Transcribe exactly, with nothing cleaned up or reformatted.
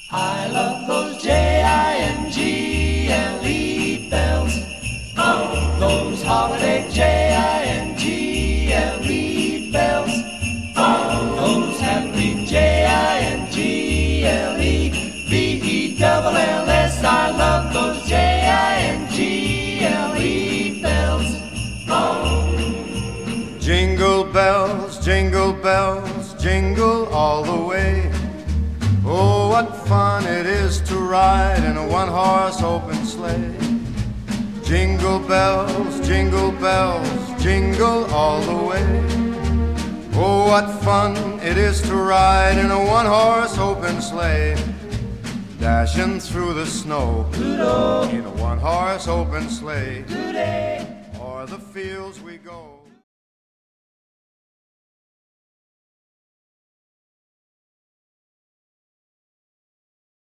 I love those J I N G L E bells. Oh, those holiday J I N G L E bells. Oh, those happy J I N G L E B E double L S. I love those J I N G L E bells. Oh. Jingle bells, jingle bells, jingle all the way. Oh, what fun it is to ride in a one-horse open sleigh. Jingle bells, jingle bells, jingle all the way. Oh, what fun it is to ride in a one-horse open sleigh. Dashing through the snow in a one-horse open sleigh. O'er the fields we go.